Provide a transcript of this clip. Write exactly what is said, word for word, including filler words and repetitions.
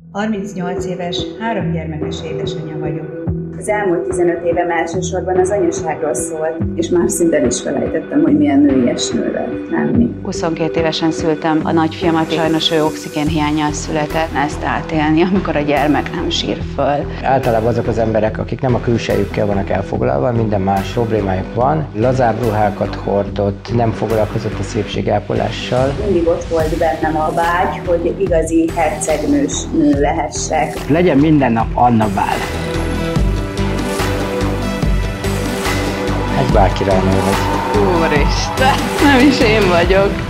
harmincnyolc éves, három gyermekes édesanyja vagyok. Az elmúlt tizenöt évem elsősorban az anyaságról szólt, és már szinte is felejtettem, hogy milyen nőies nő lehet lenni. huszonkét évesen szültem a nagyfiamat, sajnos ő oxigénhiánnyal született, ezt átélni, amikor a gyermek nem sír föl. Általában azok az emberek, akik nem a külsejükkel vannak elfoglalva, minden más problémájuk van, lazább ruhákat hordott, nem foglalkozott a szépségápolással. Mindig ott volt bennem a vágy, hogy igazi hercegnős nő lehessek. Legyen minden nap Anna Bál. Ez bárki rá nő vagy. Úristen, nem is én vagyok.